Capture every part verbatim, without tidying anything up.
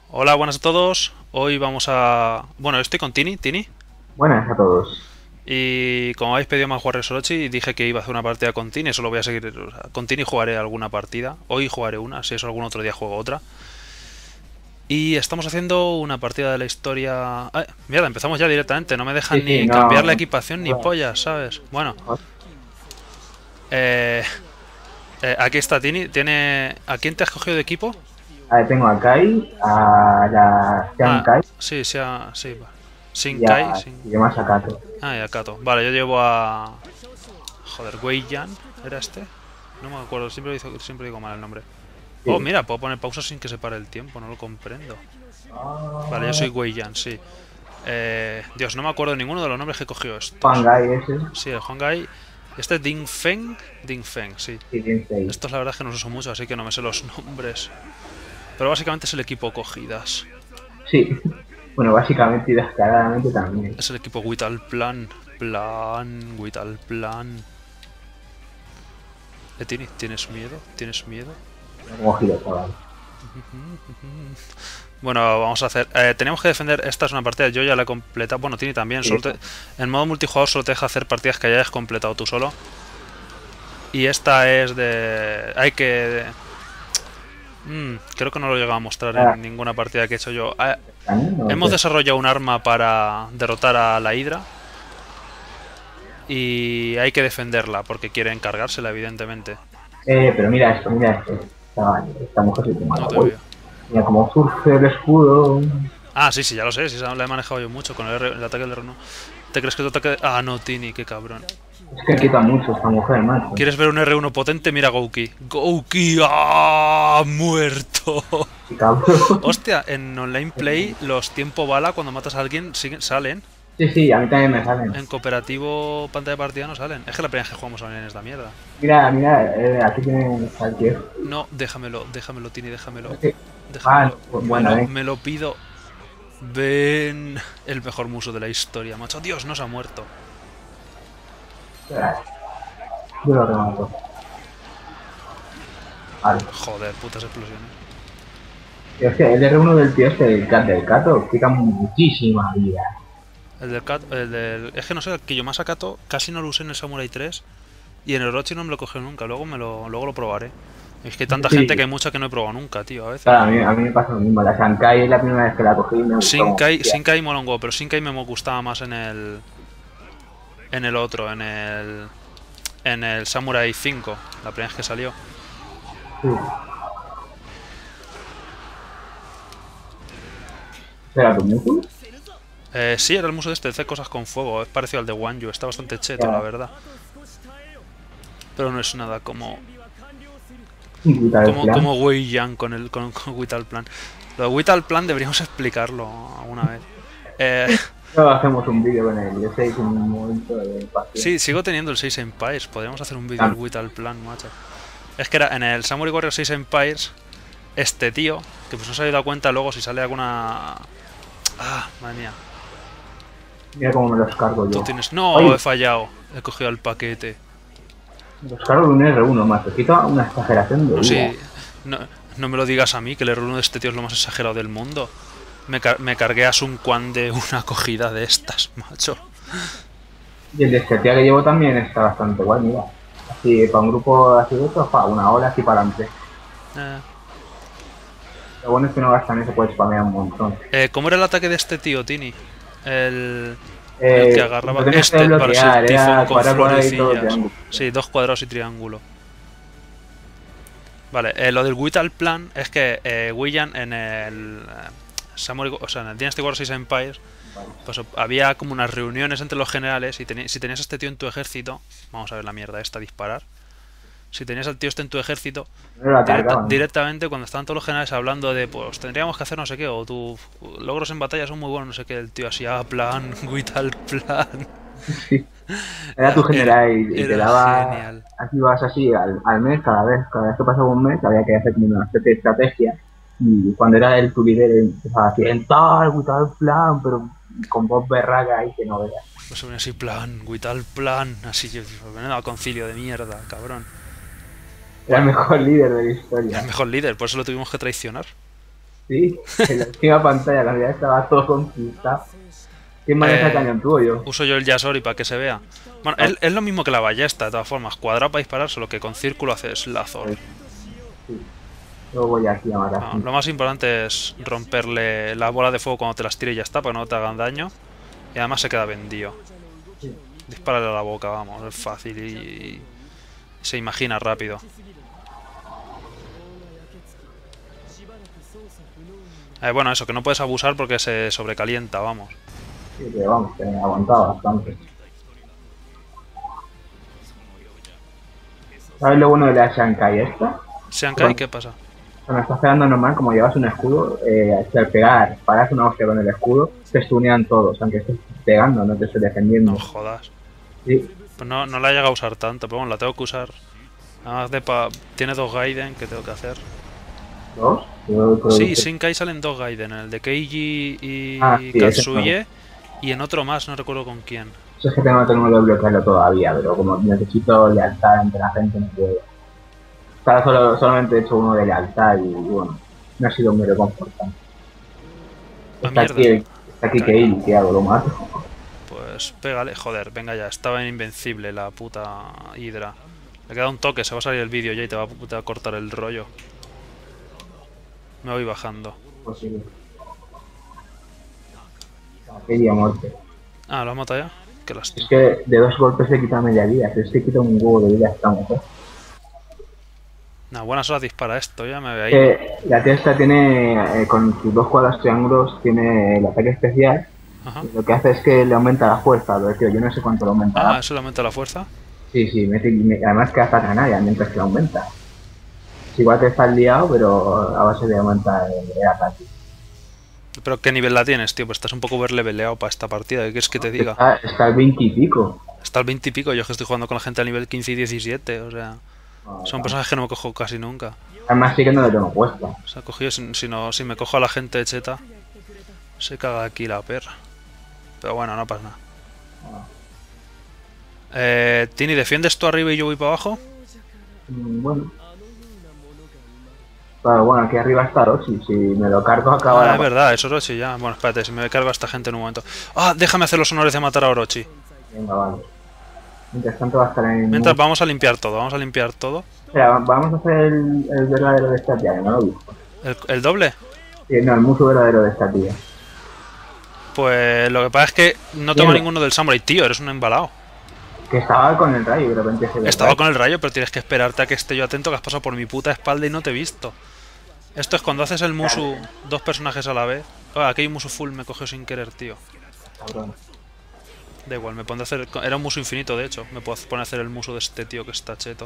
Hola, buenas a todos. Hoy vamos a... Bueno, estoy con Tini, Tini. Buenas a todos. Y como habéis pedido más Warriors Orochi, dije que iba a hacer una partida con Tini. Eso lo voy a seguir. O sea, con Tini jugaré alguna partida. Hoy jugaré una, si eso algún otro día juego otra. Y estamos haciendo una partida de la historia... Ah, mierda, empezamos ya directamente. No me Sí, dejan sí, ni cambiar la no. equipación ni no, pollas, ¿sabes? Bueno, no. eh, eh, aquí está Tini. Tiene... ¿A quién te has cogido de equipo? A ver, tengo a Kai, a la Sean Ah, Kai sí, sí, ah, sí. Va. y a Shinkai, Shin... Hidema Sakato. Ah, y a Kato. Vale, yo llevo a... Joder, Wei Yan, ¿era este? No me acuerdo, siempre digo, siempre digo mal el nombre. Oh, Sí. mira, puedo poner pausa sin que se pare el tiempo, no lo comprendo. Vale, yo Ah, soy Wei Yan, sí. Eh, Dios, no me acuerdo de ninguno de los nombres que cogió Juan estos. Gai ese. Sí, el Hongai. Este es Ding Feng. Ding Feng, sí. Sí, tiene seis. Estos la verdad es que no los uso mucho, así que no me sé los nombres. Pero básicamente es el equipo cogidas. Sí. Bueno, básicamente y descaradamente también. Es el equipo Vital Plan. Plan, Vital Plan. Eh, Tini, ¿tienes miedo? ¿Tienes miedo? No como giro, chaval. Bueno, vamos a hacer... Eh, tenemos que defender... Esta es una partida, yo ya la he completado. Bueno, Tini también. Sí, Solo te- en modo multijugador solo te deja hacer partidas que hayas completado tú solo. Y esta es de... Hay que... Mm, creo que no lo he llegado a mostrar ah, en ninguna partida que he hecho yo. Ah, ¿también? No hemos sé. desarrollado un arma para derrotar a la Hydra. Y hay que defenderla porque quiere encargársela, evidentemente. Eh, pero mira esto, mira esto. Chaval, esta mujer se toma No la te güey. veo. Mira cómo surge el escudo. Ah, sí, sí, ya lo sé. Sí, esa la he manejado yo mucho con el, R- el ataque del R uno. ¿Te crees que tu ataque... Ah, no, Tini, qué cabrón. Es que quita mucho esta mujer, macho. ¿Quieres ver un R uno potente? Mira Gouki. ¡Gouki! ¡Ah! ¡Muerto! Qué cabrón. Hostia, en online play los tiempo bala cuando matas a alguien siguen, salen. Sí, sí, a mí también me salen. En cooperativo pantalla de partida no salen. Es que la primera vez que jugamos online es esta mierda. Mira, mira, eh, aquí tienen cualquier. No, déjamelo, déjamelo, Tini, déjamelo. Sí. Ah, Déjamelo. pues Me bueno, lo, eh. me lo pido. Ven. El mejor muso de la historia, macho. Dios, no se ha muerto. Yo lo remato. Vale. Joder, putas explosiones. Y es que el R uno del tío este, del, cat, del Cato, quita muchísima vida. El del, Kat- el del... Es que no sé, el Kiyomasa Kato casi no lo usé en el Samurai tres. Y en el Orochi no me lo cogí nunca. Luego, me lo, luego lo probaré. Es que hay tanta gente que Sí, hay mucha que no he probado nunca, tío, a veces. claro, a mí, a mí me pasa lo mismo. La Shankai es la primera vez que la cogí y me gustó como Shinkai, hostia. Shinkai mola un huevo, pero Shinkai me gustaba más en el... En el otro, en el... En el Samurai cinco, la primera vez que salió. Sí. ¿Será tu músculo? Eh, sí, era el muso de este, hace cosas con fuego. Es parecido al de Wanyu, está bastante cheto, la Ya, verdad. Pero no es nada como... sin quitar el Como, plan. como Wei Yang con el con, con Vital Plan. Lo de Vital Plan deberíamos explicarlo alguna vez. Eh, Luego hacemos un vídeo con el I seis en un momento de pasión. sí, sigo teniendo el seis Empires. Podríamos hacer un vídeo del Ah, Vital Plan, macho. Es que era en el Samurai Warrior seis Empires, este tío, que pues no se había dado cuenta luego si sale alguna... Ah, madre mía. mira cómo me los cargo Tú yo. tienes... No, Oye, he fallado. He cogido el paquete. me los cargo de un R uno más. Te quita una exageración de No, vida. sí. No, no me lo digas a mí, que el error de este tío es lo más exagerado del mundo. Me, car me cargué a Sun Quan de una acogida de estas, macho. Y el de Setia que llevo también está bastante guay, mira. Así, para un grupo así de estos, para una hora así para adelante. Eh, Lo bueno es que no gastan eso, puedes spamear un montón. eh, ¿Cómo era el ataque de este tío, Tini? El... El que Eh, agarraba... lo tenías que Este, vale, sí, bloquear, tifón era con cuadrado, cuadrado y todo florecillas. triángulo. Sí, dos cuadrados y triángulo. Vale, eh, lo del Vital Plan es que eh, William en el... eh, Samurai, o sea, en el Dynasty Warriors seis Empires, Vale. pues había como unas reuniones entre los generales y teni si tenías a este tío en tu ejército, vamos a ver la mierda esta, disparar. Si tenías al tío este en tu ejército, No la directa cargaban, ¿no? directamente cuando estaban todos los generales hablando de, pues tendríamos que hacer no sé qué, o tus logros en batalla son muy buenos, no sé qué, el tío así, ah, plan, Vital Plan. Sí. Era tu Era, era, general y, y te era daba. genial. Aquí vas así al, al mes, cada vez, cada vez que pasaba un mes, había que hacer como una especie de estrategia. Y cuando era el tu líder, empezaba a decir, en tal, tal plan, pero con voz berraca ahí que no veas. Pues se así, plan, Vital Plan, así, yo, menudo concilio de mierda, cabrón. Era el Bueno, mejor líder de la el historia. mejor líder, por eso lo tuvimos que traicionar. Sí, en la última pantalla la vida estaba todo conquistado. ¿Quién maneja el Eh, cañón, tú o yo? uso yo el Yasori para que se vea. Bueno, Ah, es, es lo mismo que la ballesta, de todas formas. Cuadrado para disparar, solo que con círculo haces Lazor. pues, sí. Luego voy aquí a matar No, gente. lo más importante es romperle la bola de fuego cuando te las tire y ya está, para que no te hagan daño. Y además se queda vendido. Sí. Dispárale a la boca, vamos, es fácil y, y se imagina rápido. Eh, bueno, eso, que no puedes abusar porque se sobrecalienta, vamos. Sí, pero vamos, que me ha aguantado bastante. ¿Sabes lo bueno de la Shankai esta? Shankai, Cuando, ¿qué pasa? cuando estás pegando normal, como llevas un escudo, eh, si al pegar paras una hostia con el escudo, te stunean todos, aunque estés pegando, no te estés No defendiendo. jodas. Sí, Pues no, no la he llegado a usar tanto, pero bueno, la tengo que usar. Además de pa... Tiene dos Gaiden que tengo que hacer. dos. Yo creo Sí, que... Shinkai salen dos Gaiden, en el de Keiji Ah, y sí, ese no. Katsuye, y en otro más, no recuerdo con quién. Eso es que tengo, tengo que bloquearlo todavía, pero como necesito lealtad entre la gente, no puedo. Ahora solo, solamente he hecho uno de lealtad y bueno, no ha sido muy reconfortante. ¡Ah, Está mierda! aquí, está aquí Caí. Keili, ¿qué hago? Lo mato. Pues pégale, joder, venga ya, estaba en invencible la puta Hydra. Le queda un toque, se va a salir el vídeo ya y te va, te va a cortar el rollo. Me voy bajando. Pues sí, Keili a muerte. Ah, ¿lo has matado ya? Qué Es lástima. que de dos golpes le quita media vida, si es que quita un huevo de vida a esta mujer. Nah, buenas horas dispara esto, ya me había ido. Eh, la tía esta tiene, eh, con sus dos cuadros triángulos, tiene el ataque especial. Ajá. Y lo que hace es que le aumenta la fuerza, pero tío, yo no sé cuánto le Ah, aumentará. eso le aumenta la fuerza. Sí, sí, mete, me- además que hasta canalla mientras que le aumenta. Es igual que está liado, pero a base de aumentar el, el ataque. Pero ¿qué nivel la tienes, tío? Pues estás un poco overleveleado para esta partida, ¿qué quieres que te diga? Está, está al veinte y pico. Está al veinte y pico, yo es que estoy jugando con la gente a nivel quince y diecisiete, o sea... Son personajes que no me cojo casi nunca. Además sí que no le tengo puesto. O sea, cogido, si, si, no, si me cojo a la gente cheta, se caga aquí la perra. Pero bueno, no pasa nada. Eh, Tini, ¿defiendes tú arriba y yo voy para abajo? Mm, Bueno. Pero bueno, aquí arriba está Orochi. Si me lo cargo acaba Ah, la es partida. verdad, es Orochi ya. Bueno, espérate, si me cargo a esta gente en un momento. Ah, déjame hacer los honores de matar a Orochi. Venga, vale. Mientras tanto va a estar en... Mientras vamos a limpiar todo, vamos a limpiar todo. Espera, va- vamos a hacer el, el verdadero de esta tía, que no lo he visto. ¿El, el doble? Sí, no, el muso verdadero de esta tía. Pues lo que pasa es que no tengo Mierda, ninguno del Samurai, tío, eres un embalado. que estaba con el rayo y de repente se ve. Estaba con el rayo, pero tienes que esperarte a que esté yo atento, que has pasado por mi puta espalda y no te he visto. Esto es cuando haces el musu dos personajes a la vez. Ah, aquí hay un musu full, me cogió sin querer, tío. Cabrón. Da igual, me pondré a hacer... Era un musu infinito, de hecho. Me puedo poner a hacer el musu de este tío que está cheto.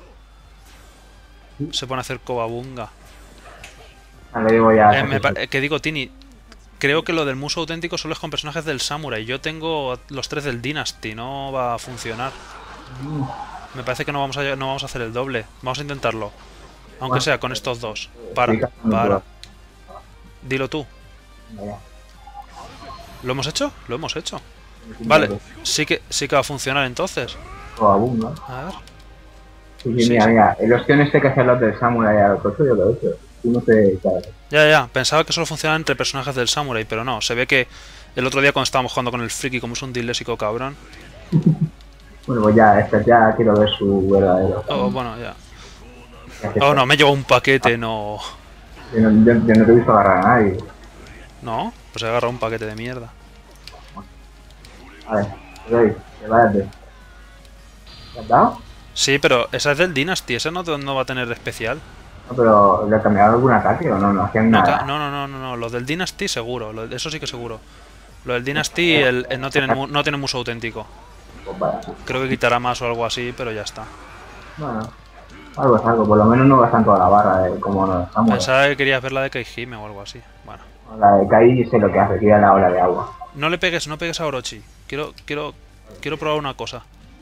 Se pone a hacer Kobabunga. Ahora digo ya. Eh, me pa- eh, que digo, Tini, creo que lo del musu auténtico solo es con personajes del Samurai. Yo tengo los tres del Dynasty, no va a funcionar. Me parece que no vamos a, no vamos a hacer el doble. Vamos a intentarlo. Aunque sea con estos dos. Para, para. Dilo tú. ¿Lo hemos hecho? Lo hemos hecho. Vale, sí que, sí que va a funcionar entonces. Kobabunga. A ver. Sí, sí, Sí, mira, sí. mira. El opción este que hace los del Samurai a los otros, yo lo he hecho. Tú no sé, claro. Ya, ya, pensaba que solo funcionaba entre personajes del Samurai, pero no. Se ve que el otro día cuando estábamos jugando con el Friki, como es un disléxico cabrón. Bueno, pues ya, este ya quiero ver su verdadero. Oh, bueno, ya. Este. Oh, no, me lleva un paquete, no. Yo no, yo, yo no te he visto agarrar a nadie. No, pues he agarrado un paquete de mierda. A ver, te doy, prepárate. ¿Te has dado? Sí, pero esa es del Dynasty, esa no, no va a tener especial. No, pero ¿le cambiaron algún ataque o no? No hacían No, nada. no, no, no, no, no. Los del Dynasty seguro, lo- eso sí que seguro. Lo del Dynasty el, el no, tiene, mu- no tiene muso auténtico. Pues vaya. Creo que quitará más o algo así, pero ya está. Bueno, algo es algo. Por lo menos no gastan toda la barra de como nos estamos. Pensaba que querías ver la de Kaihime o algo así. Bueno. La de Kai sé lo que hace, tira la ola de agua. No le pegues, no pegues a Orochi. Quiero, quiero, quiero probar una cosa.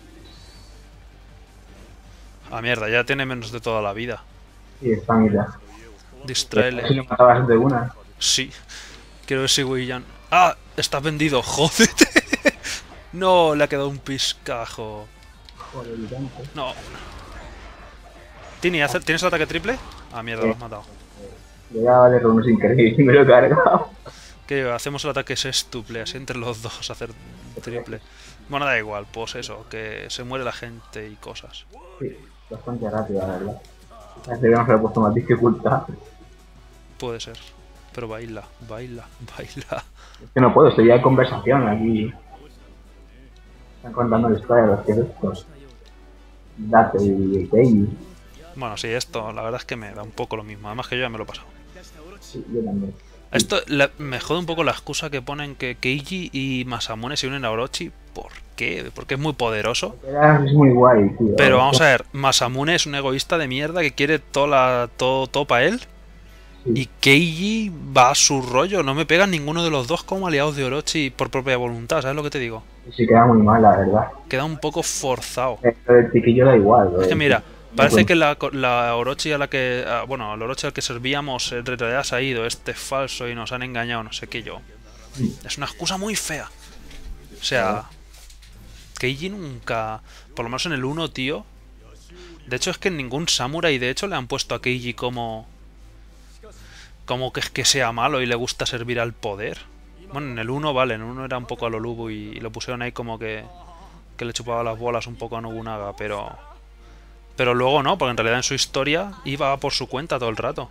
Ah, mierda, ya tiene menos de toda la vida. Sí, está mira. Si Distráele. no matabas de una. Sí. Quiero ver si William. ¡Ah! Estás vendido, jódete. No, le ha quedado un piscajo. Joder, y tanto. No. Tini, ¿hace- ¿tienes el ataque triple? Ah, mierda, lo has matado. Le daba de runos increíbles y me lo he cargado. Que hacemos el ataque sextuple, así entre los dos hacer triple. Bueno, da igual, pues eso, que se muere la gente y cosas. Sí, bastante rápido, la verdad. Deberíamos haber puesto más dificultad. Puede ser. Pero baila, baila, baila. Es que no puedo, estoy ya en conversación aquí. Están contando la historia de los que estos. Date y Keiji. Bueno, sí, esto la verdad es que me da un poco lo mismo. Además que yo ya me lo he pasado. Sí, yo también. Esto la- me jode un poco la excusa que ponen que Keiji y Masamune se unen a Orochi. ¿Por qué? Porque es muy poderoso. Era- Es muy guay, tío. Pero vamos a ver, Masamune es un egoísta de mierda que quiere todo, la, todo, todo para él. Sí. Y Keiji va a su rollo. No me pegan ninguno de los dos como aliados de Orochi por propia voluntad, ¿sabes lo que te digo? Sí, queda muy mal, la verdad. Queda un poco forzado. Pero el chiquillo da igual. Es que ¿eh? mira, No parece cuenta. que la, la Orochi a la que. ah, Bueno, al Orochi al que servíamos en realidad se ha ido. Este es falso y nos han engañado, no sé qué yo. Es una excusa muy fea. O sea. Keiji nunca. Por lo menos en el uno, tío. De hecho, es que en ningún samurai, de hecho, le han puesto a Keiji como. Como que es que sea malo y le gusta servir al poder. Bueno, en el uno, vale, en el uno era un poco a lo Lubu y, y lo pusieron ahí como que. Que le chupaba las bolas un poco a Nobunaga, pero. Pero luego no, porque en realidad en su historia iba por su cuenta todo el rato.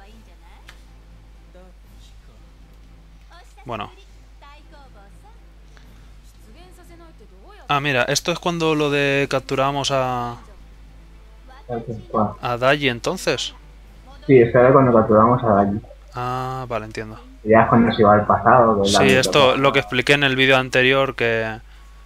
Bueno. Ah, mira, esto es cuando lo de capturamos a, a Daji entonces. Sí, esta era cuando capturamos a Daji. Ah, vale, entiendo. Ya es cuando se iba al pasado. Que es la Sí, mitad. esto lo que expliqué en el vídeo anterior que...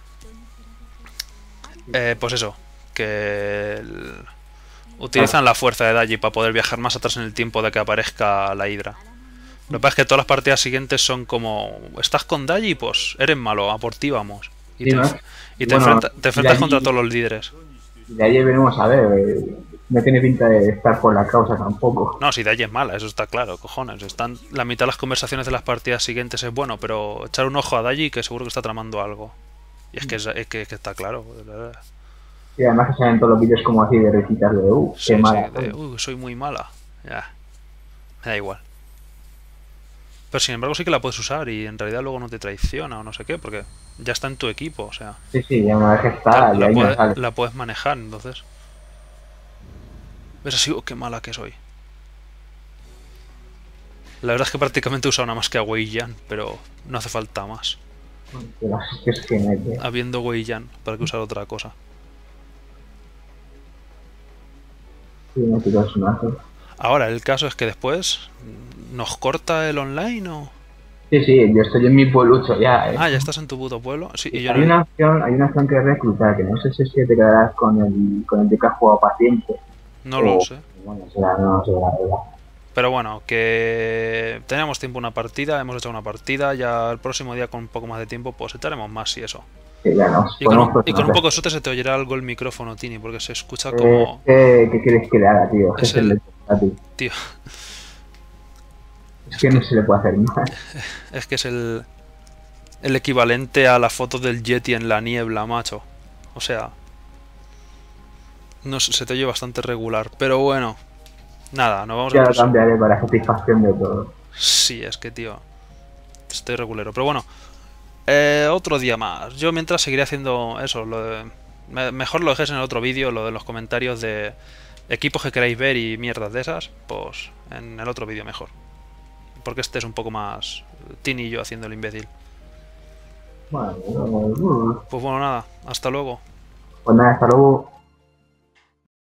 Eh, pues eso, que el- utilizan la fuerza de Daji para poder viajar más atrás en el tiempo de que aparezca la Hidra. Lo que pasa es que todas las partidas siguientes son como... ¿Estás con Daji? Pues eres malo, a por ti vamos. Y Sí, te, ¿no? enf- y te, Bueno, enfrenta- te enfrentas Daji- contra todos los líderes. De ahí veremos a ver. eh, No tiene pinta de estar por la causa tampoco. No, si Daji es mala, eso está claro, cojones. Están, la mitad de las conversaciones de las partidas siguientes es bueno, pero echar un ojo a Daji que seguro que está tramando algo. Y es que, es, es que, es que está claro. de verdad. Y además que salen todos los vídeos como así de recitas de uh, Sí, qué mala. sí, de, uy, soy muy mala. Ya, me da igual. Pero sin embargo sí que la puedes usar y en realidad luego no te traiciona o no sé qué, porque ya está en tu equipo, o sea, Sí, sí, ya una vez que la, está, ya la ahí no puede- sale. la puedes manejar, entonces. ¿Ves así? Oh, qué mala que soy. La verdad es que prácticamente he usado nada más que a Wei Yan, pero no hace falta más. Pero es que es que mete. Habiendo Wei Yan, para que usar otra cosa. Sí, me tiró el sonazo. Ahora, el caso es que después nos corta el online o... Sí, sí, yo estoy en mi pueblucho ya, eh. Ah, ya estás en tu puto pueblo. Sí, y yo hay no... una opción, hay una opción que es reclutar, que no sé si es que te quedarás con el, con el de que has jugado paciente. No o, lo sé. Bueno, será, no sé, la verdad. Pero bueno, que teníamos tiempo una partida, hemos hecho una partida, ya el próximo día con un poco más de tiempo pues echaremos más y eso. Que ya nos Y con, ponemos un, y con un personajes. poco de suerte se te oyerá algo el micrófono, Tini, porque se escucha Eh, como... ¿qué, ¿Qué quieres que le haga, tío? Es Es el el- de a ti. Tío, Es que no se le puede hacer más. es que es el, el equivalente a la foto del Yeti en la niebla, macho. O sea... No sé, se te oye bastante regular, pero bueno. Nada, nos vamos a Ya ver. lo cambiaré para satisfacción de todos. Sí, es que, tío, estoy regulero. Pero bueno, eh, otro día más. Yo mientras seguiré haciendo eso. Lo de- me- mejor lo dejéis en el otro vídeo, lo de los comentarios de equipos que queráis ver y mierdas de esas. Pues en el otro vídeo mejor. Porque este es un poco más Tini y yo haciendo el imbécil. Bueno, uh, Pues bueno, nada, hasta luego. pues nada, hasta luego.